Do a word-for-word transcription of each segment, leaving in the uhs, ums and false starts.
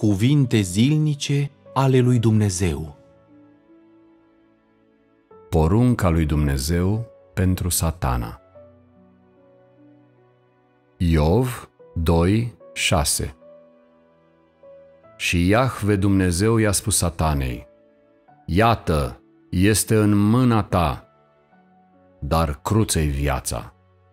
Cuvinte zilnice ale lui Dumnezeu. Porunca lui Dumnezeu pentru Satana. Iov doi, șase. Și Iahve Dumnezeu i-a spus Satanei: Iată, este în mâna ta, dar cruță-i viața.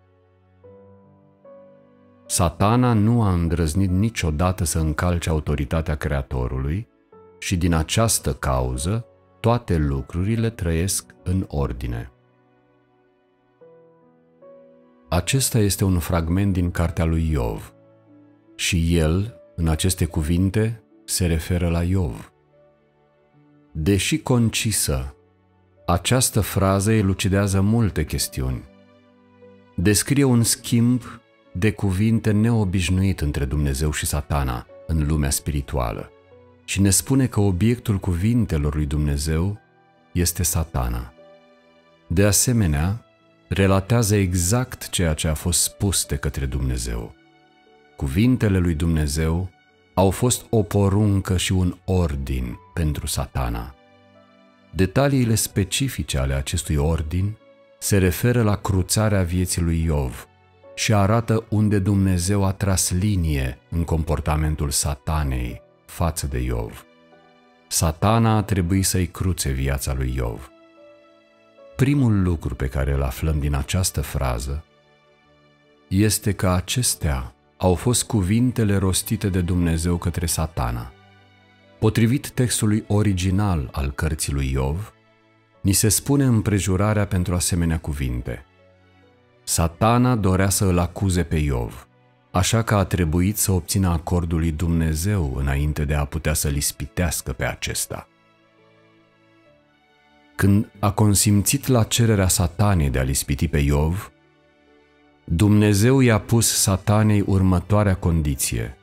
Satana nu a îndrăznit niciodată să încalce autoritatea Creatorului și din această cauză toate lucrurile trăiesc în ordine. Acesta este un fragment din cartea lui Iov și el, în aceste cuvinte, se referă la Iov. Deși concisă, această frază elucidează multe chestiuni. Descrie un schimb de cuvinte neobișnuit între Dumnezeu și Satana în lumea spirituală și ne spune că obiectul cuvintelor lui Dumnezeu este Satana. De asemenea, relatează exact ceea ce a fost spus de către Dumnezeu. Cuvintele lui Dumnezeu au fost o poruncă și un ordin pentru Satana. Detaliile specifice ale acestui ordin se referă la cruțarea vieții lui Iov și arată unde Dumnezeu a tras linie în comportamentul Satanei față de Iov. Satana a trebuit să-i cruțe viața lui Iov. Primul lucru pe care îl aflăm din această frază este că acestea au fost cuvintele rostite de Dumnezeu către Satana. Potrivit textului original al cărții lui Iov, ni se spune împrejurarea pentru asemenea cuvinte. Satana dorea să îl acuze pe Iov, așa că a trebuit să obțină acordul lui Dumnezeu înainte de a putea să-l ispitească pe acesta. Când a consimțit la cererea Satanei de a-l ispiti pe Iov, Dumnezeu i-a pus Satanei următoarea condiție: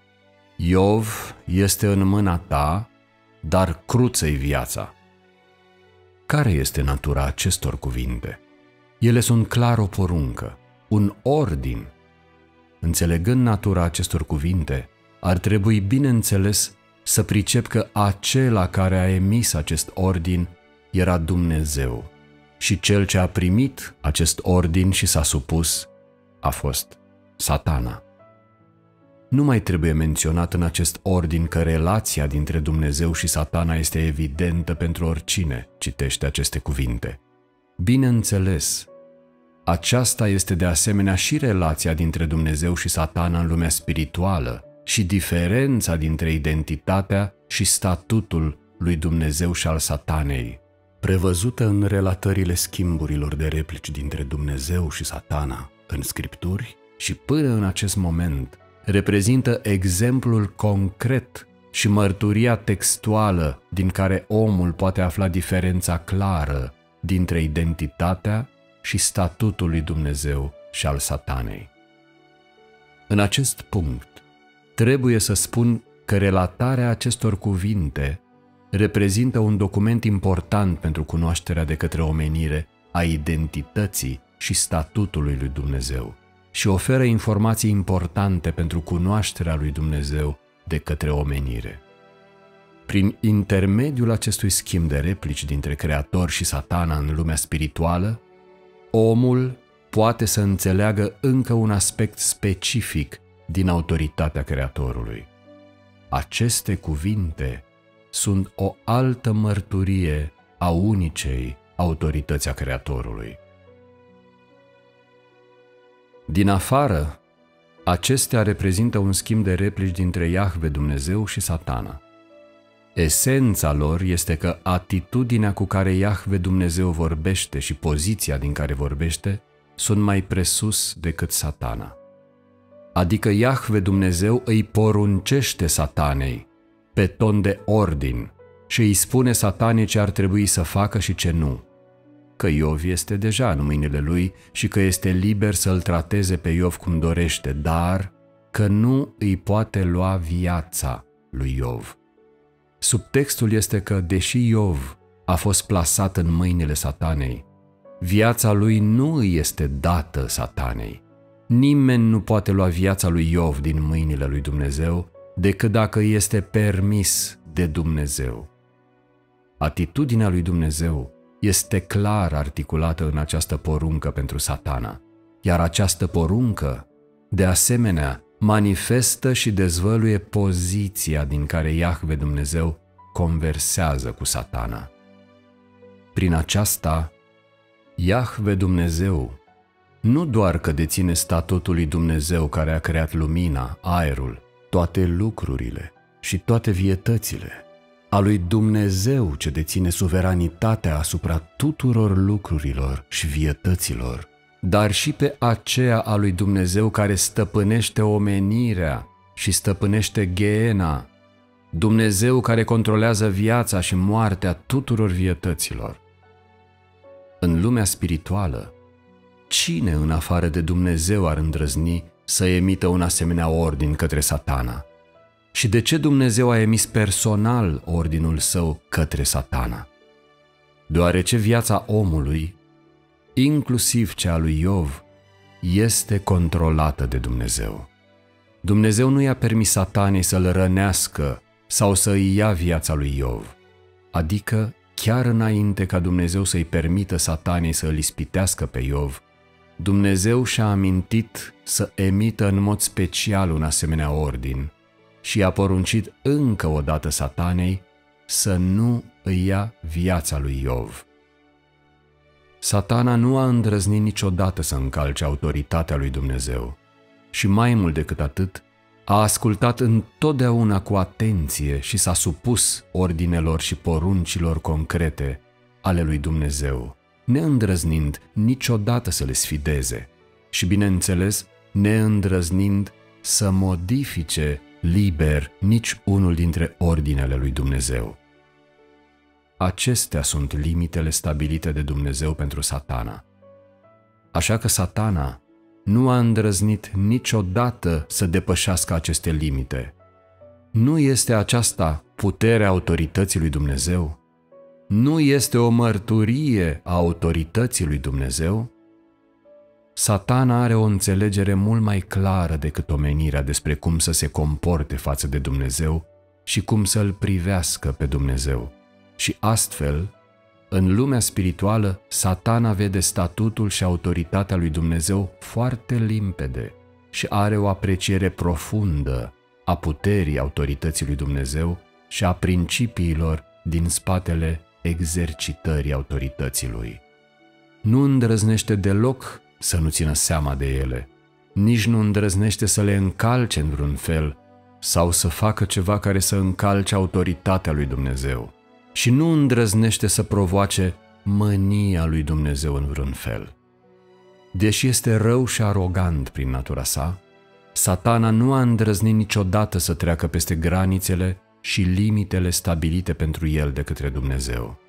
Iov este în mâna ta, dar cruță-i viața. Care este natura acestor cuvinte? Ele sunt clar o poruncă, un ordin. Înțelegând natura acestor cuvinte, ar trebui bineînțeles să pricep că acela care a emis acest ordin era Dumnezeu și cel ce a primit acest ordin și s-a supus a fost Satana. Nu mai trebuie menționat în acest ordin că relația dintre Dumnezeu și Satana este evidentă pentru oricine citește aceste cuvinte. Bineînțeles, aceasta este de asemenea și relația dintre Dumnezeu și Satana în lumea spirituală și diferența dintre identitatea și statutul lui Dumnezeu și al Satanei, prevăzută în relatările schimburilor de replici dintre Dumnezeu și Satana în Scripturi și până în acest moment reprezintă exemplul concret și mărturia textuală din care omul poate afla diferența clară dintre identitatea și statutul lui Dumnezeu și al Satanei. În acest punct, trebuie să spun că relatarea acestor cuvinte reprezintă un document important pentru cunoașterea de către omenire a identității și statutului lui Dumnezeu și oferă informații importante pentru cunoașterea lui Dumnezeu de către omenire. Prin intermediul acestui schimb de replici dintre Creator și Satana în lumea spirituală, omul poate să înțeleagă încă un aspect specific din autoritatea Creatorului. Aceste cuvinte sunt o altă mărturie a unicei autorități a Creatorului. Din afară, acestea reprezintă un schimb de replici dintre Iahve Dumnezeu și Satana. Esența lor este că atitudinea cu care Iahve Dumnezeu vorbește și poziția din care vorbește sunt mai presus decât Satana. Adică Iahve Dumnezeu îi poruncește Satanei pe ton de ordin și îi spune Satanei ce ar trebui să facă și ce nu, că Iov este deja în mâinile lui și că este liber să-l trateze pe Iov cum dorește, dar că nu îi poate lua viața lui Iov. Subtextul este că, deși Iov a fost plasat în mâinile Satanei, viața lui nu îi este dată Satanei. Nimeni nu poate lua viața lui Iov din mâinile lui Dumnezeu decât dacă este permis de Dumnezeu. Atitudinea lui Dumnezeu este clar articulată în această poruncă pentru Satana, iar această poruncă, de asemenea, manifestă și dezvăluie poziția din care Iahve Dumnezeu conversează cu Satana. Prin aceasta, Iahve Dumnezeu nu doar că deține statutul lui Dumnezeu care a creat lumina, aerul, toate lucrurile și toate vietățile, a lui Dumnezeu ce deține suveranitatea asupra tuturor lucrurilor și vietăților, dar și pe aceea a lui Dumnezeu care stăpânește omenirea și stăpânește Geena, Dumnezeu care controlează viața și moartea tuturor vietăților. În lumea spirituală, cine în afară de Dumnezeu ar îndrăzni să emită un asemenea ordin către Satana? Și de ce Dumnezeu a emis personal ordinul său către Satana? Deoarece viața omului, inclusiv cea a lui Iov, este controlată de Dumnezeu. Dumnezeu nu i-a permis Satanei să-l rănească sau să îi ia viața lui Iov, adică chiar înainte ca Dumnezeu să-i permită Satanei să îl ispitească pe Iov, Dumnezeu și-a amintit să emită în mod special un asemenea ordin și i-a poruncit încă o dată Satanei să nu îi ia viața lui Iov. Satana nu a îndrăznit niciodată să încalce autoritatea lui Dumnezeu și mai mult decât atât, a ascultat întotdeauna cu atenție și s-a supus ordinelor și poruncilor concrete ale lui Dumnezeu, neîndrăznind niciodată să le sfideze și, bineînțeles, neîndrăznind să modifice liber nici unul dintre ordinele lui Dumnezeu. Acestea sunt limitele stabilite de Dumnezeu pentru Satana. Așa că Satana nu a îndrăznit niciodată să depășească aceste limite. Nu este aceasta puterea autorității lui Dumnezeu? Nu este o mărturie a autorității lui Dumnezeu? Satana are o înțelegere mult mai clară decât omenirea despre cum să se comporte față de Dumnezeu și cum să-L privească pe Dumnezeu. Și astfel, în lumea spirituală, Satana vede statutul și autoritatea lui Dumnezeu foarte limpede și are o apreciere profundă a puterii autorității lui Dumnezeu și a principiilor din spatele exercitării autorității lui. Nu îndrăznește deloc să nu țină seama de ele, nici nu îndrăznește să le încalce în vreun fel sau să facă ceva care să încalce autoritatea lui Dumnezeu și nu îndrăznește să provoace mânia lui Dumnezeu în vreun fel. Deși este rău și arogant prin natura sa, Satana nu a îndrăznit niciodată să treacă peste granițele și limitele stabilite pentru el de către Dumnezeu.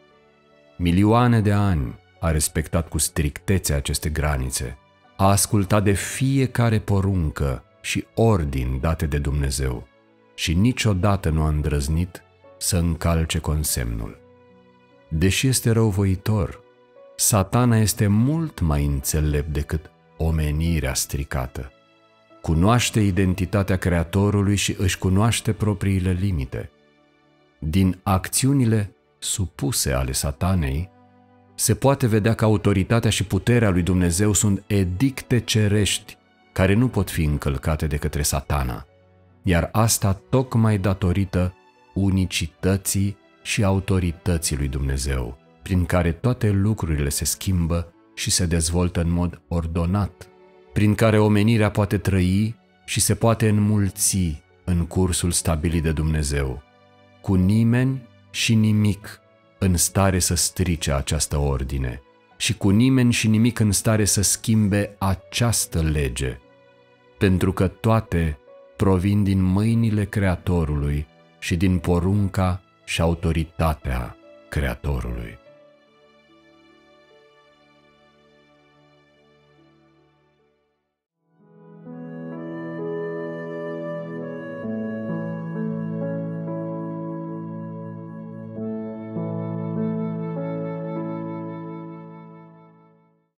Milioane de ani a respectat cu strictețe aceste granițe, a ascultat de fiecare poruncă și ordin date de Dumnezeu și niciodată nu a îndrăznit să încalce consemnul. Deși este răuvoitor, Satana este mult mai înțelept decât omenirea stricată. Cunoaște identitatea Creatorului și își cunoaște propriile limite. Din acțiunile supuse ale Satanei, se poate vedea că autoritatea și puterea lui Dumnezeu sunt edicte cerești care nu pot fi încălcate de către Satana, iar asta tocmai datorită unicității și autorității lui Dumnezeu, prin care toate lucrurile se schimbă și se dezvoltă în mod ordonat, prin care omenirea poate trăi și se poate înmulți în cursul stabilit de Dumnezeu, cu nimeni și nimic în stare să strice această ordine și cu nimeni și nimic în stare să schimbe această lege, pentru că toate provin din mâinile Creatorului și din porunca și autoritatea Creatorului.